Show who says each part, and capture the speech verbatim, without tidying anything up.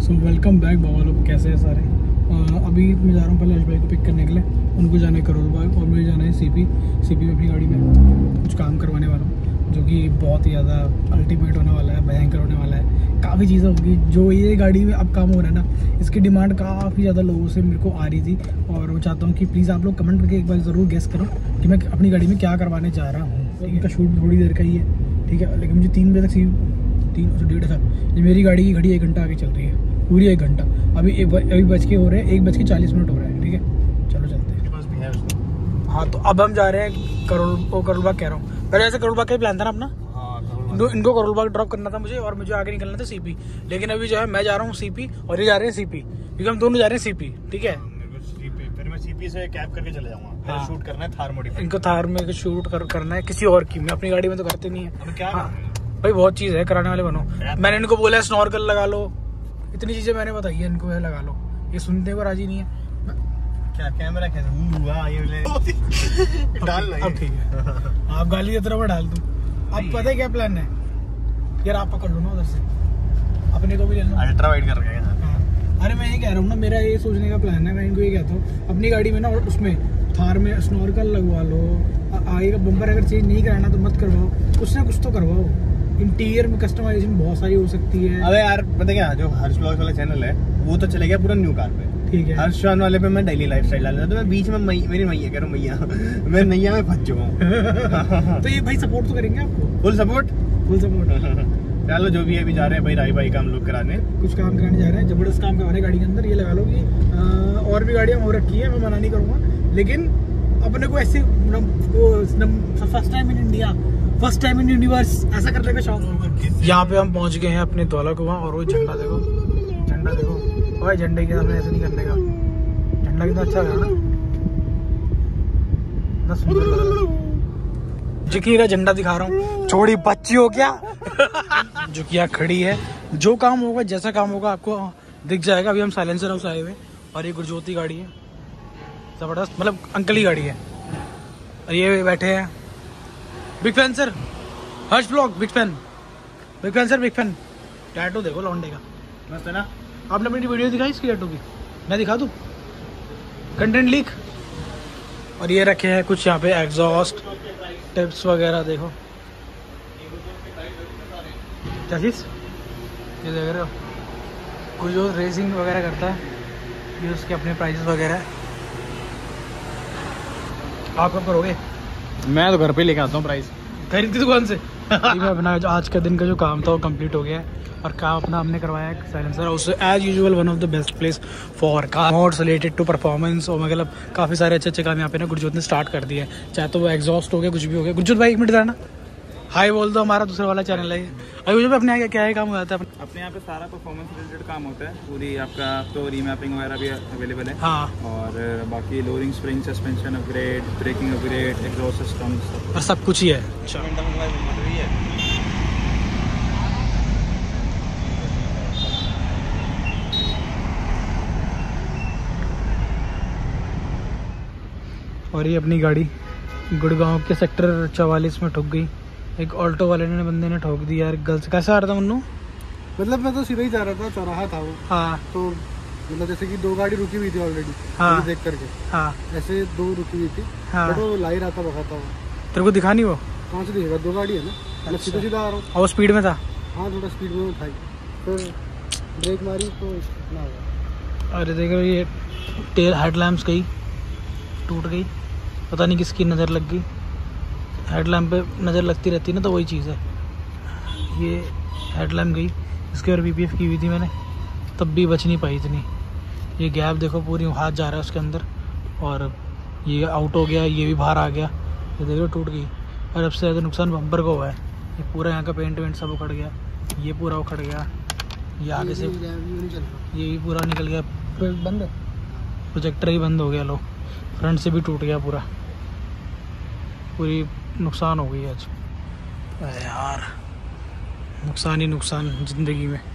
Speaker 1: So welcome back बाबा लोग, कैसे हैं सारे। uh, अभी मैं जा रहा हूँ पहले हर्ष भाई को पिक करने के लिए, उनको जाना है करोल बाग और मुझे जाना है सीपी। सीपी में अपनी गाड़ी में कुछ काम करवाने वाला हूँ जो कि बहुत ही ज़्यादा अल्टीमेट होने वाला है, भयंकर होने वाला है। काफ़ी चीज़ें होगी जो ये गाड़ी में अब काम हो रहा है ना, इसकी डिमांड काफ़ी ज़्यादा लोगों से मेरे को आ रही थी और वो चाहता हूँ कि प्लीज़ आप लोग कमेंट करके एक बार ज़रूर गेस करो कि मैं अपनी गाड़ी में क्या करवाने जा रहा हूँ। तो इनका शूट थोड़ी देर का ही है, ठीक है, लेकिन मुझे तीन बजे तक सी तीन सौ डेढ़ तक ये मेरी गाड़ी की घड़ी एक घंटा आगे चल रही है, पूरी एक घंटा। अभी एक अभी बज के हो रहे हैं एक बज के चालीस मिनट हो रहा है, ठीक है, चलो चलते हैं। हाँ तो अब हम जा रहे हैं करोल ओ करोल बाग कह रहा हूँ, पहले ऐसे करोल बाग का ही प्लान था ना अपना। इनको इनको करोल बाग ड्रॉप करना था मुझे और मुझे आगे निकलना था सीपी, लेकिन अभी जो है मैं जा रहा हूँ सीपी और ये जा रहे हैं सीपी, क्योंकि हम दोनों जा रहे हैं सीपी, ठीक है।
Speaker 2: फिर मैं सीपी से कैब करके चले जाऊंगा। हाँ। शूट करना है थार मॉडिफाई,
Speaker 1: इनको थार में शूट कर, करना है किसी और की, मैं अपनी गाड़ी में तो करते नहीं है।
Speaker 2: क्या
Speaker 1: हाँ भाई बहुत चीज़ है, कराने वाले बनो। मैंने इनको बोला है स्नॉर्कल लगा लो, इतनी चीज़ें मैंने बताई है इनको, है लगा लो, ये सुनने को राजी नहीं है।
Speaker 2: क्या कैमरा कैसे हुआ ये डाल
Speaker 1: अब ठीक है, आप गाली देते रहो मैं डाल दूँ। अब पता है क्या प्लान है यार, आप पकड़ लो ना उधर से, अपने को भी ले लो।
Speaker 2: अल्ट्रा वाइड कर रहे हैं।
Speaker 1: अरे मैं ये कह रहा हूँ ना, मेरा ये सोचने का प्लान है, मैं इनको ये कहता हूँ अपनी गाड़ी में ना उसमें थार में स्नॉर्कल लगवा लो, आगे का बम्पर अगर चेंज नहीं कराना तो मत करवाओ, कुछ ना कुछ तो करवाओ। इंटीरियर में कस्टमाइजेशन बहुत सारी हो सकती है।
Speaker 2: अबे यार पता क्या, जो हर्ष व्लॉग्स वाला चैनल है वो तो चले गया पूरा न्यू कार पे, ठीक है। हर्ष शान वाले पे मैं डेली लाइफस्टाइल डाल रहा था, तो मैं बीच में मई, मेरी मैया कह रहा हूँ मैया मैं नैया में फंस चुका हूँ।
Speaker 1: तो ये भाई सपोर्ट तो करेंगे आपको,
Speaker 2: फुल सपोर्ट
Speaker 1: फुल सपोर्ट।
Speaker 2: चलो जो भी है, अभी जा रहे हैं भाई राई भाई का हम लोग कराने,
Speaker 1: कुछ काम कराने जा रहे हैं, जबरदस्त काम करवा रहे हैं गाड़ी के अंदर। ये लगा लो कि आ, और भी गाड़ियाँ हो रखी है, मैं मना नहीं करूँगा, लेकिन अपने को ऐसे first time in India, first time in universe ऐसा करने का शौक। यहाँ पे हम पहुँच गए हैं अपने दौला कुआं और वो झंडा देखो, झंडा देखो भाई, झंडे के सामने ऐसे नहीं करने का, झंडा कितना अच्छा है ना, इतना सुंदर लग रहा है। जिकी का झंडा दिखा रहा हूँ, छोड़ी बच्ची हो क्या। जो कि यहाँ खड़ी है, जो काम होगा जैसा काम होगा आपको दिख जाएगा। अभी हम साइलेंसर हाउस आए हुए और ये गुरजोती गाड़ी है, जबरदस्त, मतलब अंकल ही गाड़ी है। और ये बैठे हैं big fan sir, Harsh blog big fan, big fan sir big fan. Tattoo देखो लौंडे का,
Speaker 2: मस्त है ना।
Speaker 1: आपने अपनी वीडियो दिखाई इसकी टैटू की, मैं दिखा दूँ कंटेंट लीक। और ये रखे हैं कुछ यहाँ पे एग्जॉस्ट टिप्स वगैरह, देखो क्या चीज़ ये देख रहे हो, कोई जो रेसिंग वगैरह करता है, ये उसके अपने प्राइसेस वगैरह है। आप कब करोगे?
Speaker 2: मैं तो घर पे लेके आता हूँ प्राइस,
Speaker 1: खरीद की दुकान से। मैं अपना आज का दिन का जो काम था वो कंप्लीट हो गया है और काम अपना हमने करवाया है साइलेंसर हाउस से। As usual one of the best place for car mods related to performance, और मतलब काफ़ी सारे अच्छे अच्छे काम यहाँ पे ना गुरजोत ने स्टार्ट कर दिए हैं, चाहे तो वो एग्जॉस्ट हो गया कुछ भी हो गया। गुरजोत भाई एक मिनट था ना, हाई बोल दो, हमारा दूसरा वाला चैनल है। अभी मुझे अपने यहाँ क्या है काम हो जाता है,
Speaker 3: अपने यहाँ पे सारा परफॉर्मेंस रिलेटेड काम होता है, पूरी आपका तो रीमैपिंग वगैरह भी अवेलेबल है।
Speaker 1: हाँ,
Speaker 3: और बाकी loading, spring, suspension upgrade, braking upgrade, exhaust system,
Speaker 1: और सब कुछ ही है। और ये अपनी गाड़ी गुड़गांव के सेक्टर चवालीस में ठुक गई, एक ऑल्टो वाले ने बंदे ने ठोक दी यार। गर्ल्स कैसा आ रहा था मन्नू?
Speaker 4: मतलब मैं तो सीधा ही जा रहा था, चौराहा था वो।
Speaker 1: हाँ
Speaker 4: तो मतलब जैसे कि दो गाड़ी रुकी हुई थी ऑलरेडी,
Speaker 1: हाँ
Speaker 4: देख करके।
Speaker 1: हाँ
Speaker 4: ऐसे दो रुकी हुई थी,
Speaker 1: हाँ,
Speaker 4: बट वो ला ही रहा था, बखाता वो।
Speaker 1: तेरे को दिखा नहीं वो?
Speaker 4: कहाँ से दिखेगा, दो गाड़ी है ना, मतलब सीधा सीधा आ रहा हूँ।
Speaker 1: और वो स्पीड में था?
Speaker 4: हाँ थोड़ा स्पीड में उठाई, फिर ब्रेक मारी तो इतना हुआ।
Speaker 1: अरे देख रहे ये टेल हेडलैम्प्स गई, टूट गई, पता नहीं किसकी नज़र लग गई। हेडलैम्प पे नज़र लगती रहती है ना, तो वही चीज़ है। ये हेडलैम्प गई, इसके और बीपीएफ की हुई थी मैंने, तब भी बच नहीं पाई इतनी। ये गैप देखो, पूरी हाथ जा रहा है उसके अंदर, और ये आउट हो गया, ये भी बाहर आ गया, ये देखो टूट गई। और सबसे ज़्यादा नुकसान बम्पर को हुआ है, ये पूरा यहाँ का पेंट वेंट सब उखड़ गया, ये पूरा उखड़ गया, ये आगे से ये भी पूरा निकल गया, बंद है प्रोजेक्टर ही बंद हो गया। लो फ्रंट से भी टूट गया पूरा, पूरी नुकसान हो गई आज यार, नुकसान ही नुकसान ज़िंदगी में।